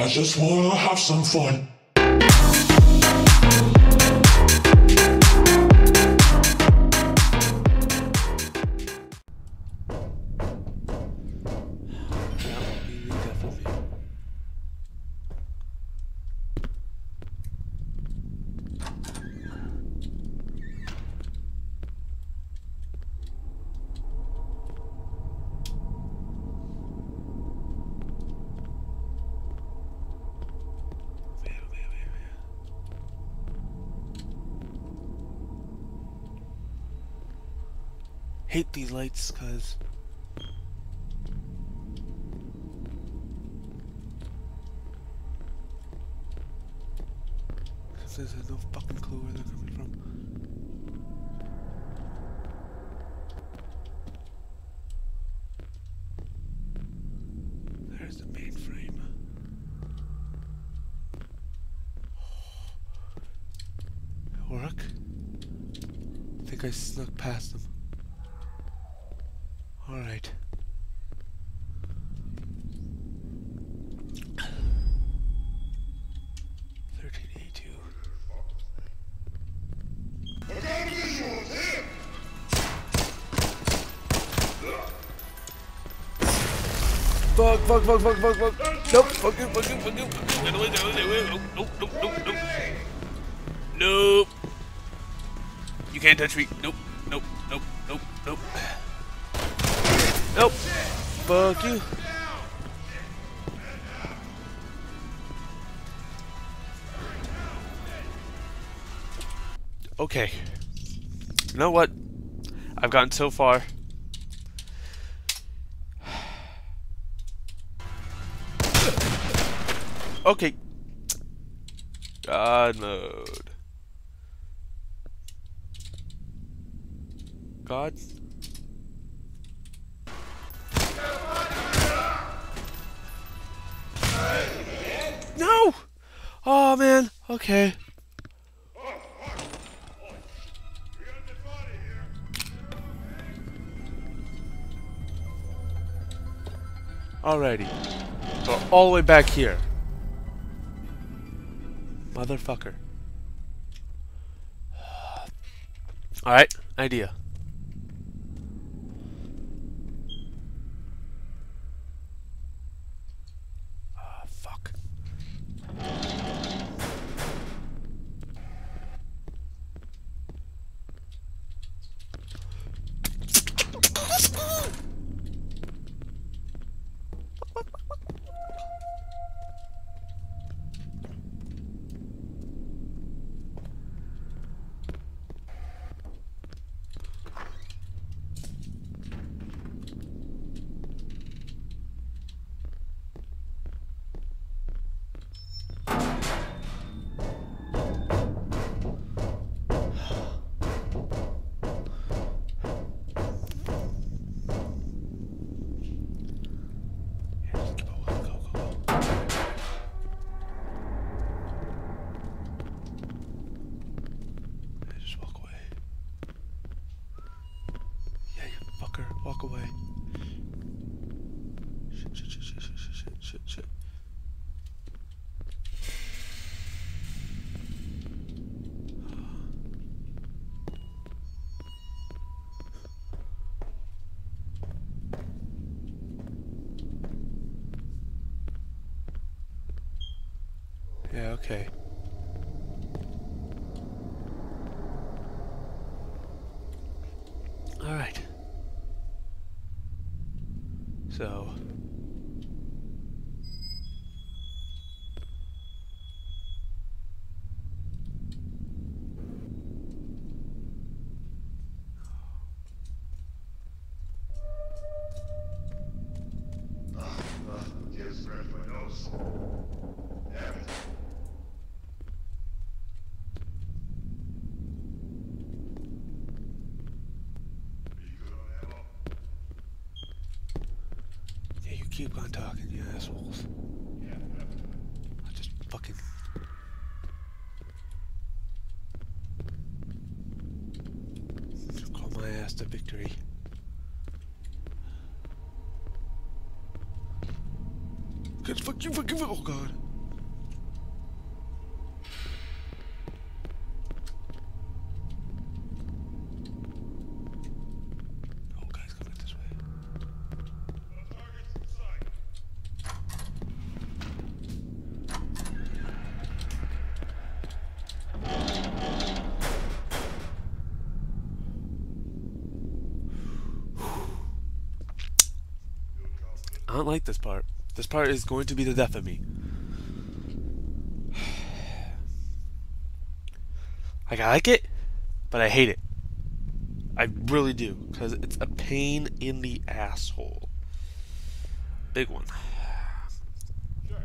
I just wanna have some fun. Hate these lights, cause there's no fucking clue where they're coming from. There's the mainframe. Work? I think I snuck past them. Alright. Fuck. Nope, fuck you. Nope. Nope. You can't touch me. Nope. Nope. Fuck you. Okay. You know what? I've gotten so far. Okay. God mode. God. No! Oh man, okay. Alrighty. So all the way back here. Motherfucker. Alright, idea. Fuck. Walk away. Shit. Yeah, okay. All right. So just scratched my nose. Damn it. keep on talking, you assholes. I just fucking... call my ass to victory. Fuck you, oh god. I don't like this part. This part is going to be the death of me. Like, I like it, but I hate it. I really do, because it's a pain in the asshole. Big one. Sure.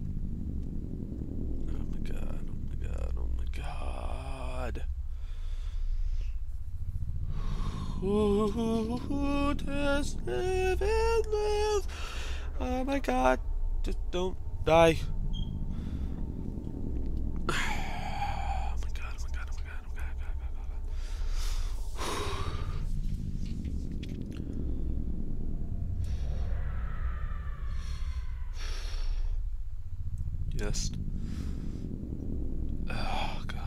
Oh my god, oh my god, oh my god. Who does live and live? Oh my god, just don't die. Oh my god, oh my god, oh my god, oh my god, oh my god. Yes. Oh god.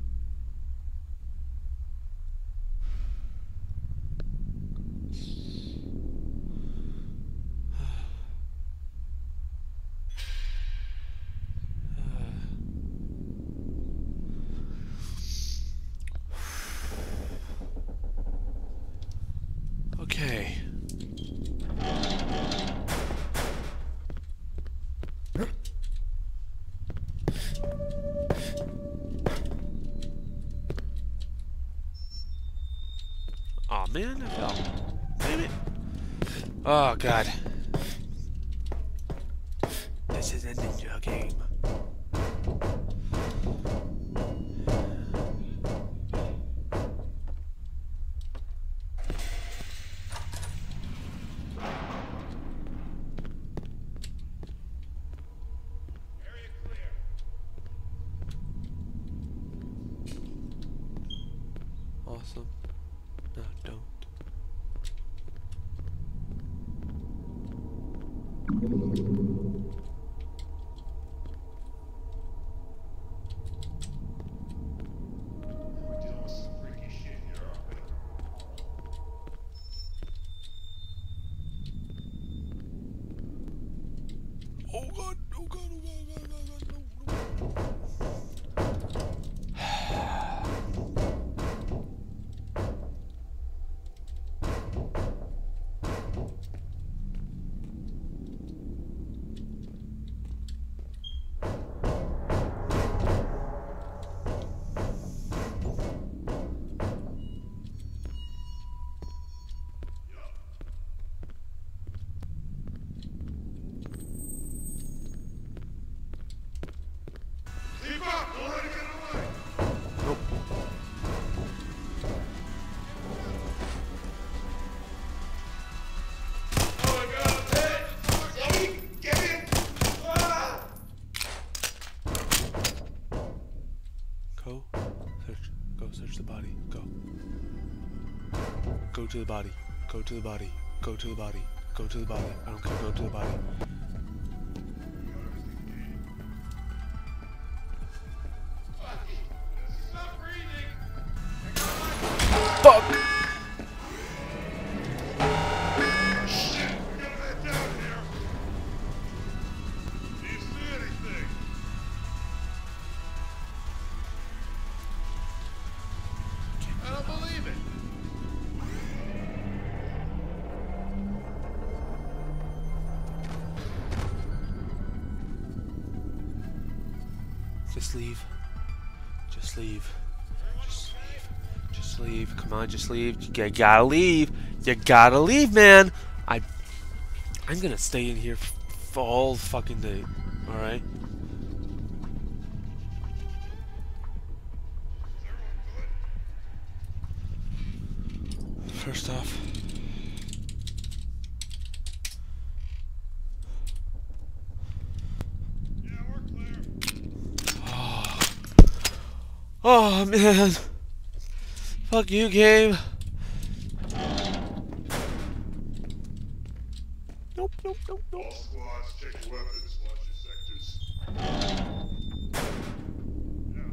Okay. Aw, man, I fell. Damn it. Oh, God. This is a ninja game. Area clear. Awesome. No, don't. We're dealing with some freaky shit here, aren't we? Oh, God. Oh, God. Oh, God. Oh, God. Oh, God. No, no. Keep up! Don't let it get away! Nope. Oh my god, hey! Zoe, get in! Ah! Go. Search. Go search the body. Go. Go to the body. Go to the body. Go to the body. Go to the body. I don't care. Go to the body. Stop breathing! Fuck! Shit! We gotta head down here! Do you see anything? I don't believe it! Just leave. Just leave. Just leave. Just leave. Come on, just leave. You gotta leave. You gotta leave, man. I'm gonna stay in here for all fucking day. All right. First off. Yeah, we're clear. Oh man. Fuck you, game. Nope, nope, nope, nope. All squads, check your weapons, watch your sectors. Yeah.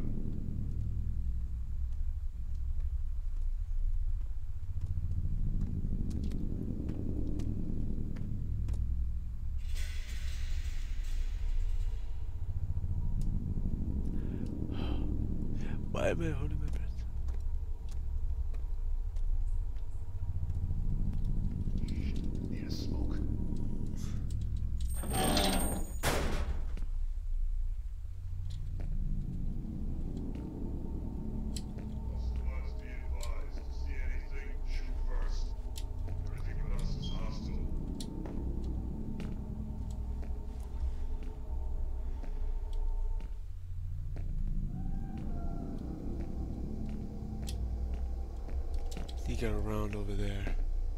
Why am I holding my breath? Need a smoke. sneaking around over there.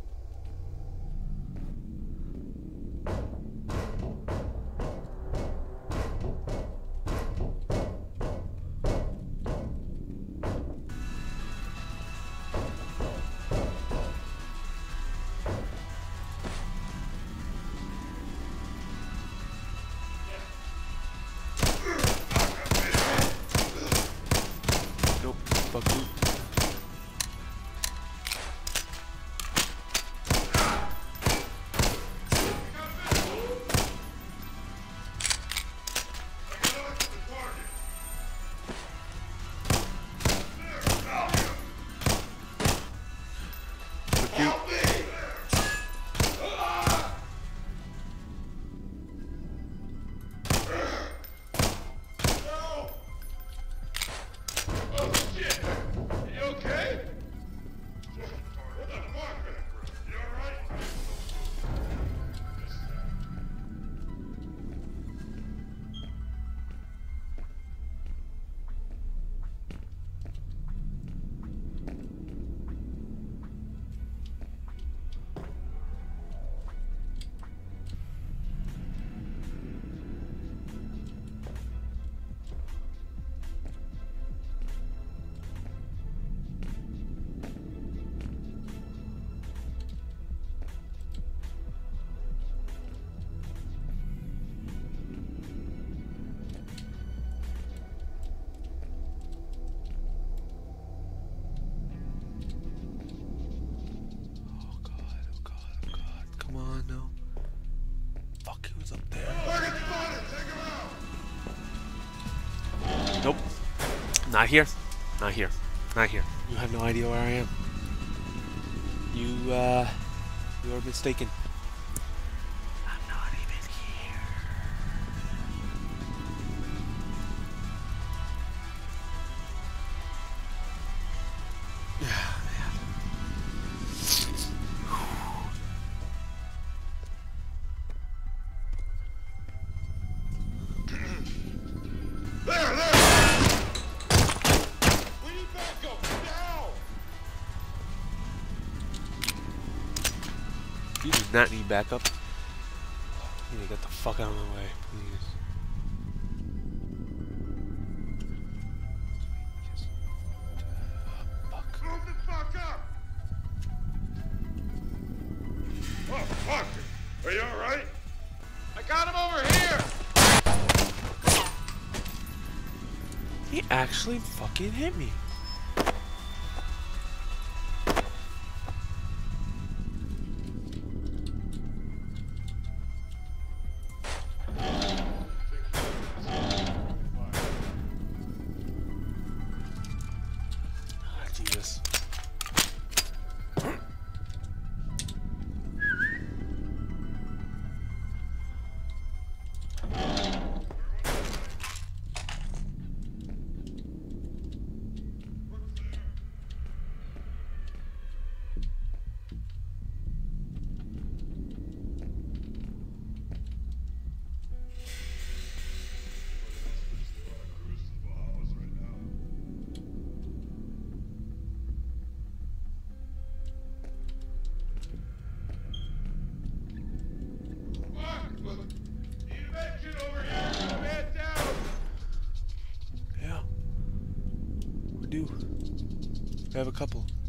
Nope, fuck you. Come on, no. Fuck, he was up there. Nope. Not here. Not here. Not here. You have no idea where I am. You are mistaken. I'm not even here. Yeah, man. There! We need backup! Now! You do not need backup. You need to get the fuck out of my way, please. Fuck. Move the fuck up! Oh, fuck! Are you alright? I got him over here! He actually fucking hit me. Ah, Jesus. Yeah. We do. We have a couple.